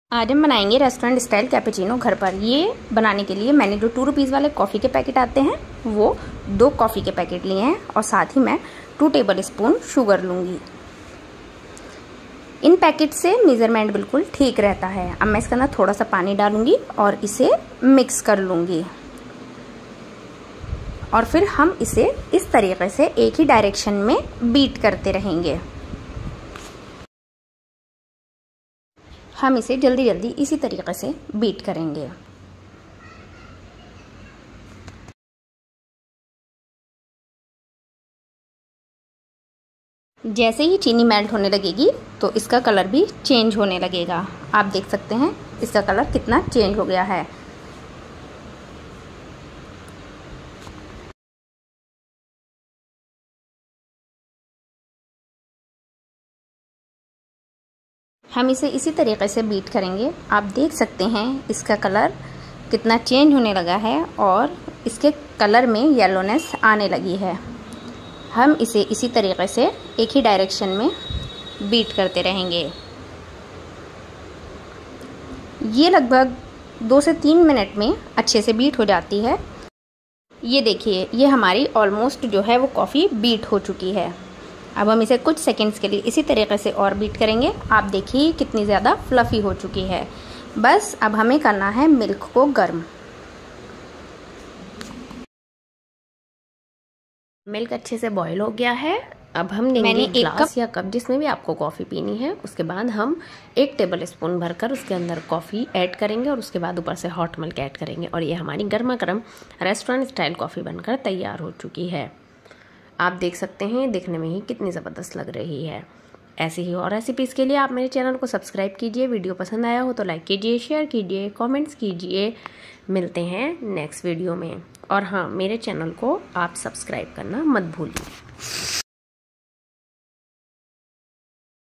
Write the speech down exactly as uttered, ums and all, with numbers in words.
आज हम बनाएंगे रेस्टोरेंट स्टाइल कैपेचिनो घर पर। ये बनाने के लिए मैंने जो टू रुपीज़ वाले कॉफ़ी के पैकेट आते हैं वो दो कॉफ़ी के पैकेट लिए हैं और साथ ही मैं टू टेबल स्पून शुगर लूँगी। इन पैकेट से मेज़रमेंट बिल्कुल ठीक रहता है। अब मैं इसके अंदर थोड़ा सा पानी डालूँगी और इसे मिक्स कर लूँगी और फिर हम इसे इस तरीके से एक ही डायरेक्शन में बीट करते रहेंगे। हम इसे जल्दी जल्दी इसी तरीके से बीट करेंगे। जैसे ही चीनी मेल्ट होने लगेगी तो इसका कलर भी चेंज होने लगेगा। आप देख सकते हैं इसका कलर कितना चेंज हो गया है। हम इसे इसी तरीके से बीट करेंगे। आप देख सकते हैं इसका कलर कितना चेंज होने लगा है और इसके कलर में येलोनेस आने लगी है। हम इसे इसी तरीके से एक ही डायरेक्शन में बीट करते रहेंगे। ये लगभग दो से तीन मिनट में अच्छे से बीट हो जाती है। ये देखिए, ये हमारी ऑलमोस्ट जो है वो कॉफ़ी बीट हो चुकी है। अब हम इसे कुछ सेकंड्स के लिए इसी तरीके से और बीट करेंगे। आप देखिए कितनी ज़्यादा फ्लफ़ी हो चुकी है। बस अब हमें करना है मिल्क को गर्म। मिल्क अच्छे से बॉईल हो गया है। अब हम लेंगे मैंने एक एक ग्लास या कप जिसमें भी आपको कॉफ़ी पीनी है। उसके बाद हम एक टेबल स्पून भरकर उसके अंदर कॉफ़ी ऐड करेंगे और उसके बाद ऊपर से हॉट मिल्क ऐड करेंगे और ये हमारी गर्मा गर्म रेस्टोरेंट स्टाइल कॉफ़ी बनकर तैयार हो चुकी है। आप देख सकते हैं देखने में ही कितनी ज़बरदस्त लग रही है। ऐसी ही और रेसिपीज़ के लिए आप मेरे चैनल को सब्सक्राइब कीजिए। वीडियो पसंद आया हो तो लाइक कीजिए, शेयर कीजिए, कमेंट्स कीजिए। मिलते हैं नेक्स्ट वीडियो में। और हाँ, मेरे चैनल को आप सब्सक्राइब करना मत भूलिए।